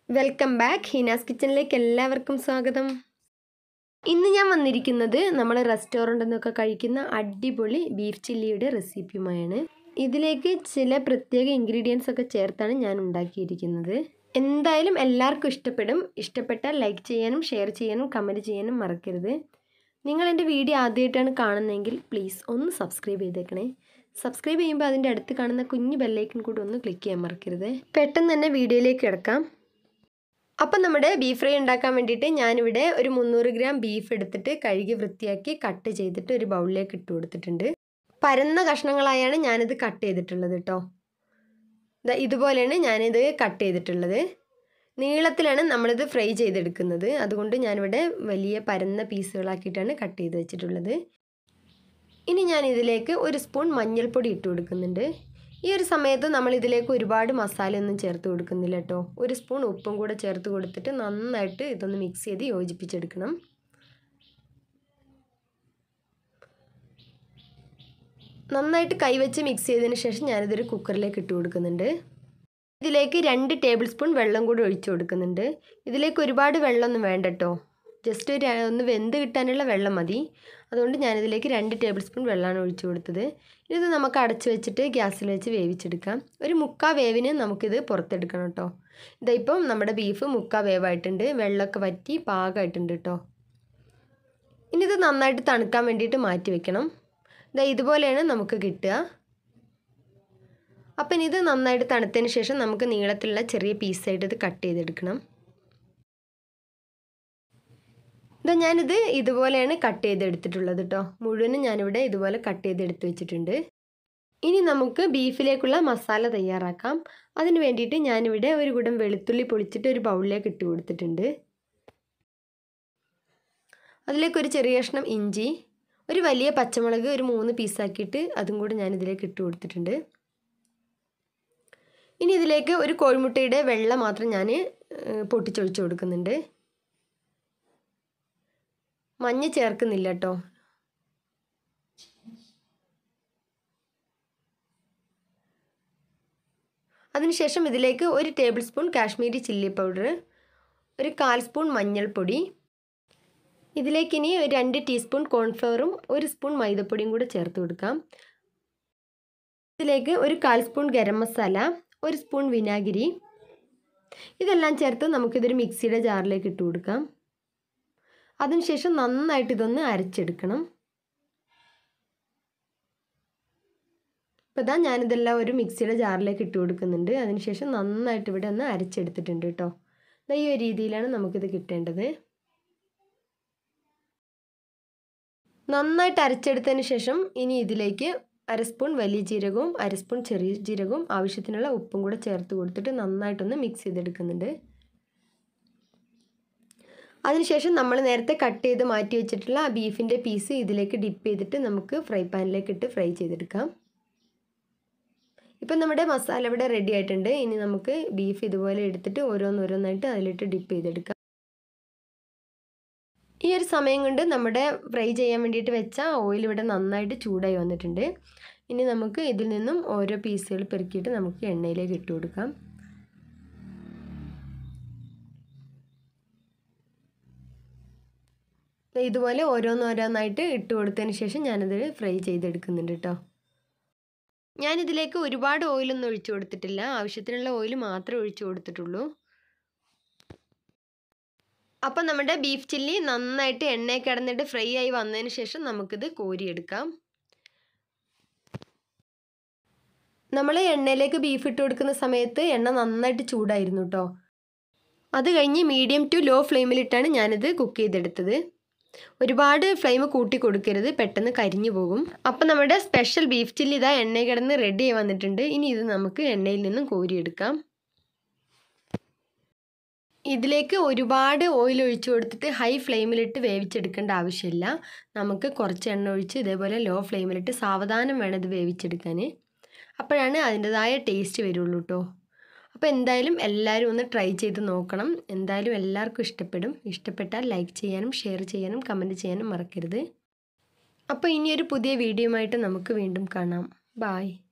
Welcome back. Heena's കിച്ചണിലേക്ക് എല്ലാവർക്കും സ്വാഗതം. ഇന്ന് ഞാൻ വന്നിരിക്കുന്നത് നമ്മൾ റെസ്റ്റോറൻറ്റിൽ നിന്നൊക്കെ കഴിക്കുന്ന അടിപൊളി ബീഫ് ചില്ലിയുടെ റെസിപ്പിയുമായാണ്. ഇതിലേക്ക് ചില പ്രത്യേക ഇൻഗ്രീഡിയൻസ് ഒക്കെ ചേർത്താണ് ഞാൻ ഉണ്ടാക്കിയിരിക്കുന്നത്. എന്തായാലും എല്ലാവർക്കും ഇഷ്ടപ്പെടും. ഇഷ്ടപ്പെട്ടാൽ ലൈക്ക് ചെയ്യാനും ഷെയർ ചെയ്യാനും കമൻറ്റ് ചെയ്യാനും മറക്കരുത്. നിങ്ങൾ എൻ്റെ വീഡിയോ ആദ്യമായിട്ടാണ് കാണുന്നതെങ്കിൽ പ്ലീസ് ഒന്ന് സബ്സ്ക്രൈബ് ചെയ്തേക്കണേ. സബ്സ്ക്രൈബ് ചെയ്യുമ്പോൾ അതിൻ്റെ അടുത്ത് കാണുന്ന കുഞ്ഞു ബെല്ലൈക്കൺ കൂടി ഒന്ന് ക്ലിക്ക് ചെയ്യാൻ മറക്കരുത്. പെട്ടെന്ന് തന്നെ വീഡിയോയിലേക്ക് കിടക്കാം. അപ്പം നമ്മുടെ ബീഫ് ഫ്രൈ ഉണ്ടാക്കാൻ വേണ്ടിയിട്ട് ഞാനിവിടെ ഒരു 300 ഗ്രാം ബീഫ് എടുത്തിട്ട് കഴുകി വൃത്തിയാക്കി കട്ട് ചെയ്തിട്ട് ഒരു ബൗളിലേക്ക് ഇട്ട് കൊടുത്തിട്ടുണ്ട്. പരന്ന കഷ്ണങ്ങളായാണ് ഞാനിത് കട്ട് ചെയ്തിട്ടുള്ളത് കേട്ടോ. ഇതുപോലെയാണ് ഞാനിത് കട്ട് ചെയ്തിട്ടുള്ളത്. നീളത്തിലാണ് നമ്മളിത് ഫ്രൈ ചെയ്തെടുക്കുന്നത്. അതുകൊണ്ട് ഞാനിവിടെ വലിയ പരന്ന പീസുകളാക്കിയിട്ടാണ് കട്ട് ചെയ്ത് വെച്ചിട്ടുള്ളത്. ഇനി ഞാൻ ഇതിലേക്ക് 1 സ്പൂൺ മഞ്ഞൾപ്പൊടി ഇട്ട് കൊടുക്കുന്നുണ്ട്. ഈ ഒരു സമയത്ത് നമ്മൾ ഇതിലേക്ക് ഒരുപാട് മസാലയൊന്നും ചേർത്ത് കൊടുക്കുന്നില്ല കേട്ടോ. 1 സ്പൂൺ ഉപ്പും കൂടെ ചേർത്ത് കൊടുത്തിട്ട് നന്നായിട്ട് ഇതൊന്ന് മിക്സ് ചെയ്ത് യോജിപ്പിച്ചെടുക്കണം. നന്നായിട്ട് കൈവച്ച് മിക്സ് ചെയ്തതിന് ശേഷം ഞാനിതൊരു കുക്കറിലേക്ക് ഇട്ട് കൊടുക്കുന്നുണ്ട്. ഇതിലേക്ക് 2 ടേബിൾ സ്പൂൺ വെള്ളം കൂടി ഒഴിച്ചു കൊടുക്കുന്നുണ്ട്. ഇതിലേക്ക് ഒരുപാട് വെള്ളമൊന്നും വേണ്ട കേട്ടോ. ജസ്റ്റ് ഒന്ന് വെന്ത് കിട്ടാനുള്ള വെള്ളം മതി. അതുകൊണ്ട് ഞാനിതിലേക്ക് 2 ടേബിൾ സ്പൂൺ വെള്ളമാണ് ഒഴിച്ചു കൊടുത്തത്. ഇത് നമുക്ക് അടച്ചു വെച്ചിട്ട് ഗ്യാസിൽ വെച്ച് വേവിച്ചെടുക്കാം. ഒരു 1/4 വേവിന് നമുക്കിത് പുറത്തെടുക്കണം കേട്ടോ. ഇപ്പം നമ്മുടെ ബീഫ് 1/4 വേവായിട്ടുണ്ട്. വെള്ളമൊക്കെ വറ്റി പാകമായിട്ടുണ്ട് കേട്ടോ. ഇനി ഇത് നന്നായിട്ട് തണുക്കാൻ വേണ്ടിയിട്ട് മാറ്റി വെക്കണം. ഇതുപോലെയാണ് നമുക്ക് കിട്ടുക. അപ്പം ഇത് നന്നായിട്ട് തണുത്തതിന് ശേഷം നമുക്ക് നീളത്തിലുള്ള ചെറിയ പീസായിട്ട് ഇത് കട്ട് ചെയ്തെടുക്കണം. ഞാനിത് ഇതുപോലെയാണ് കട്ട് ചെയ്തെടുത്തിട്ടുള്ളത് കേട്ടോ. മുഴുവനും ഞാനിവിടെ ഇതുപോലെ കട്ട് ചെയ്തെടുത്ത് വെച്ചിട്ടുണ്ട്. ഇനി നമുക്ക് ബീഫിലേക്കുള്ള മസാല തയ്യാറാക്കാം. അതിന് വേണ്ടിയിട്ട് ഞാനിവിടെ ഒരു കുടം വെളുത്തുള്ളി പൊളിച്ചിട്ട് ഒരു ബൗളിലേക്ക് ഇട്ട് കൊടുത്തിട്ടുണ്ട്. അതിലേക്ക് ഒരു ചെറിയ കഷ്ണം ഇഞ്ചി, ഒരു വലിയ പച്ചമുളക് ഒരു 3 പീസാക്കിയിട്ട് അതും കൂടി ഞാനിതിലേക്ക് ഇട്ട് കൊടുത്തിട്ടുണ്ട്. ഇനി ഇതിലേക്ക് ഒരു കോഴിമുട്ടയുടെ വെള്ള മാത്രം ഞാൻ പൊട്ടിച്ചൊഴിച്ച് കൊടുക്കുന്നുണ്ട്. മഞ്ഞ ചേർക്കുന്നില്ല കേട്ടോ. അതിനുശേഷം ഇതിലേക്ക് 1 tablespoon Kashmiri chilli powder, ഒരു 1/4 സ്പൂൺ മഞ്ഞൾപ്പൊടി, ഇതിലേക്ക് ഇനി 2 ടീസ്പൂൺ കോൺഫ്ലവറും 1 സ്പൂൺ മൈദപ്പൊടിയും കൂടെ ചേർത്ത് കൊടുക്കാം. ഇതിലേക്ക് ഒരു 1/4 സ്പൂൺ ഗരം മസാല, 1 സ്പൂൺ വിനാഗിരി, ഇതെല്ലാം ചേർത്ത് നമുക്കിതൊരു മിക്സിയുടെ ജാറിലേക്ക് ഇട്ട് കൊടുക്കാം. അതിനുശേഷം നന്നായിട്ട് ഇതൊന്ന് അരച്ചെടുക്കണം. ഇപ്പോൾ ഞാനിതെല്ലാം ഒരു മിക്സിയുടെ ജാറിലേക്ക് ഇട്ട് കൊടുക്കുന്നുണ്ട്. അതിനുശേഷം നന്നായിട്ട് ഇവിടെ ഒന്ന് അരച്ചെടുത്തിട്ടുണ്ട് കേട്ടോ. ഈ ഒരു രീതിയിലാണ് നമുക്കിത് കിട്ടേണ്ടത്. നന്നായിട്ട് അരച്ചെടുത്തതിന് ശേഷം ഇനി ഇതിലേക്ക് 1/2 സ്പൂൺ വലിയ ജീരകവും 1/2 സ്പൂൺ ചെറിയ ജീരകവും ആവശ്യത്തിനുള്ള ഉപ്പും കൂടെ ചേർത്ത് കൊടുത്തിട്ട് നന്നായിട്ടൊന്ന് മിക്സ് ചെയ്തെടുക്കുന്നുണ്ട്. അതിനുശേഷം നമ്മൾ നേരത്തെ കട്ട് ചെയ്ത് മാറ്റി വെച്ചിട്ടുള്ള ആ ബീഫിൻ്റെ പീസ് ഇതിലേക്ക് ഡിപ്പ് ചെയ്തിട്ട് നമുക്ക് ഫ്രൈ പാനിലേക്ക് ഇട്ട് ഫ്രൈ ചെയ്തെടുക്കാം. ഇപ്പം നമ്മുടെ മസാല ഇവിടെ റെഡി ആയിട്ടുണ്ട്. ഇനി നമുക്ക് ബീഫ് ഇതുപോലെ എടുത്തിട്ട് ഓരോന്നോരോന്നായിട്ട് അതിലിട്ട് ഡിപ്പ് ചെയ്തെടുക്കാം. ഈ ഒരു സമയം കൊണ്ട് നമ്മുടെ ഫ്രൈ ചെയ്യാൻ വേണ്ടിയിട്ട് വെച്ച ഓയിൽ ഇവിടെ നന്നായിട്ട് ചൂടായി വന്നിട്ടുണ്ട്. ഇനി നമുക്ക് ഇതിൽ നിന്നും ഓരോ പീസുകൾ പെറുക്കിയിട്ട് നമുക്ക് എണ്ണയിലേക്ക് ഇട്ട് കൊടുക്കാം. ഇതുപോലെ ഓരോന്നോരോന്നായിട്ട് ഇട്ട് കൊടുത്തതിന് ശേഷം ഞാനത് ഫ്രൈ ചെയ്തെടുക്കുന്നുണ്ട് കേട്ടോ. ഞാനിതിലേക്ക് ഒരുപാട് ഓയിലൊന്നും ഒഴിച്ചു കൊടുത്തിട്ടില്ല. ആവശ്യത്തിനുള്ള ഓയിൽ മാത്രമേ ഒഴിച്ചു കൊടുത്തിട്ടുള്ളൂ. അപ്പം നമ്മുടെ ബീഫ് ചില്ലി നന്നായിട്ട് എണ്ണയിൽ കിടന്നിട്ട് ഫ്രൈ ആയി വന്നതിന് ശേഷം നമുക്കിത് കോരിയെടുക്കാം. നമ്മൾ എണ്ണയിലേക്ക് ബീഫ് ഇട്ട് കൊടുക്കുന്ന സമയത്ത് എണ്ണ നന്നായിട്ട് ചൂടായിരുന്നു കേട്ടോ. അത് കഴിഞ്ഞ് മീഡിയം ടു ലോ ഫ്ലെയിമിലിട്ടാണ് ഞാനിത് കുക്ക് ചെയ്തെടുത്തത്. ഒരുപാട് ഫ്ലെയിം കൂട്ടി കൊടുക്കരുത്, പെട്ടെന്ന് കരിഞ്ഞു പോകും. അപ്പം നമ്മുടെ സ്പെഷ്യൽ ബീഫ് ചില്ലി ഇതാ എണ്ണയിൽ കിടന്ന് റെഡി ആയി വന്നിട്ടുണ്ട്. ഇനി ഇത് നമുക്ക് എണ്ണയിൽ നിന്നും കോരിയെടുക്കാം. ഇതിലേക്ക് ഒരുപാട് ഓയിൽ ഒഴിച്ചു കൊടുത്തിട്ട് ഹൈ ഫ്ലെയിമിലിട്ട് വേവിച്ചെടുക്കേണ്ട ആവശ്യമില്ല. നമുക്ക് കുറച്ച് എണ്ണ ഒഴിച്ച് ഇതേപോലെ ലോ ഫ്ലെയിമിലിട്ട് സാവധാനം വേണം ഇത് വേവിച്ചെടുക്കാൻ. അപ്പോഴാണ് അതിൻ്റെതായ ടേസ്റ്റ് വരുള്ളൂ കേട്ടോ. അപ്പോൾ എന്തായാലും എല്ലാവരും ഒന്ന് ട്രൈ ചെയ്ത് നോക്കണം. എന്തായാലും എല്ലാവർക്കും ഇഷ്ടപ്പെടും. ഇഷ്ടപ്പെട്ടാൽ ലൈക്ക് ചെയ്യാനും ഷെയർ ചെയ്യാനും കമൻറ്റ് ചെയ്യാനും മറക്കരുത്. അപ്പോൾ ഇനിയൊരു പുതിയ വീഡിയോയുമായിട്ട് നമുക്ക് വീണ്ടും കാണാം. ബായ്.